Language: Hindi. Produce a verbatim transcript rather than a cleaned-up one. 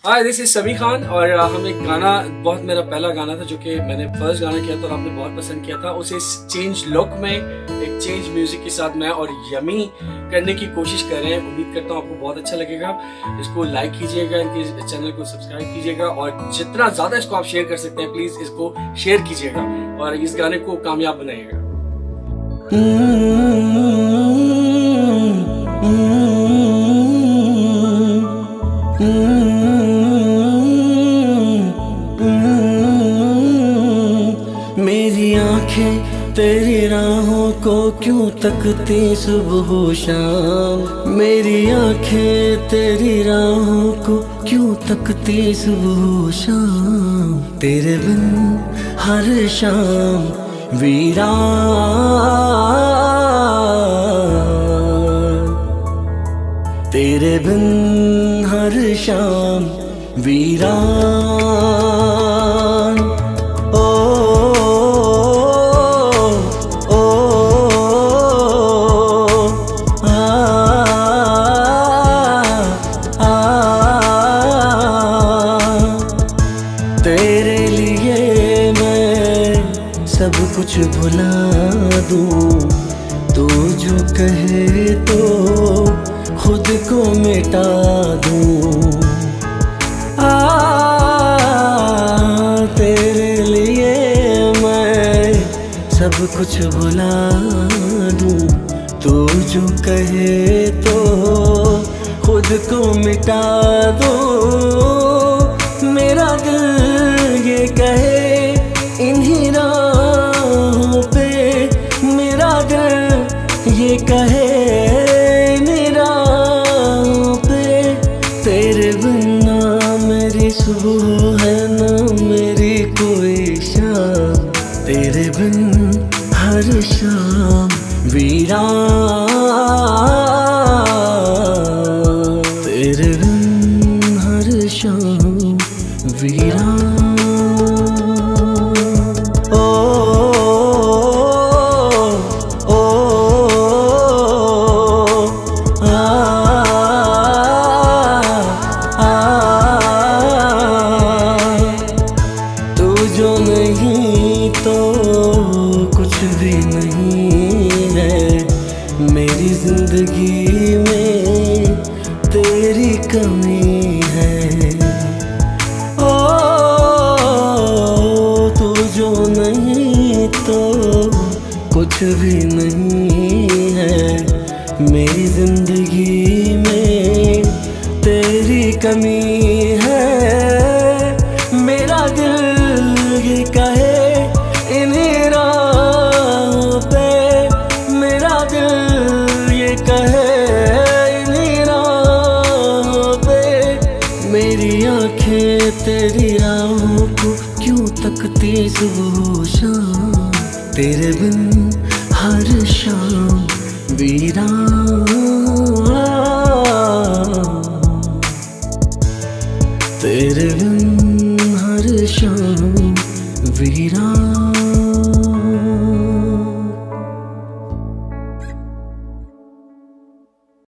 हाय, दिस इज समी खान और हम एक गाना, बहुत मेरा पहला गाना था जो कि मैंने फर्स्ट गाना किया था और आपने बहुत पसंद किया था। उसे चेंज लुक में, एक चेंज म्यूजिक के साथ मैं और यमी करने की कोशिश कर रहे हैं। उम्मीद करता हूँ आपको बहुत अच्छा लगेगा। इसको लाइक कीजिएगा, इनके चैनल को सब्सक्राइब कीजिएगा और जितना ज्यादा इसको आप शेयर कर सकते हैं प्लीज इसको शेयर कीजिएगा और इस गाने को कामयाब बनाइएगा। मेरी आंखें तेरी राहों को क्यों तकती सुबह शाम, मेरी आंखें तेरी राहों को क्यों तकती सुबह शाम। तेरे बिन हर शाम वीरान, तेरे बिन हर शाम वीरान। तेरे लिए मैं सब कुछ भुला दूं, तू जो कहे तो खुद को मिटा दूं। आ तेरे लिए मैं सब कुछ भुला दूं, तू जो कहे तो खुद को मिटा दूं। मेरा दिल ये कहे इन्हीं राहों पे, मेरा दिल ये कहे इन्हीं राहों पे। तेरे बिना मेरी सुबह है ना मेरी कोई शाम, तेरे बिन हर शाम वीरान, तेरे बिन हर शाम वीरान। ओ ओ आ आ तू जो नहीं तो कुछ भी नहीं है, मेरी जिंदगी में तेरी कमी है। नहीं तो कुछ भी नहीं है, मेरी जिंदगी में तेरी कमी है। मेरा दिल ये कहे इन्हीं राहों पे, मेरा दिल ये कहे इन्हीं राहों पे। मेरी आंखें तेरी राहों को क्यों तकती सुबह शाम, तेरे बिन हर शाम वीरान, तेरे बिन हर शाम वीरान।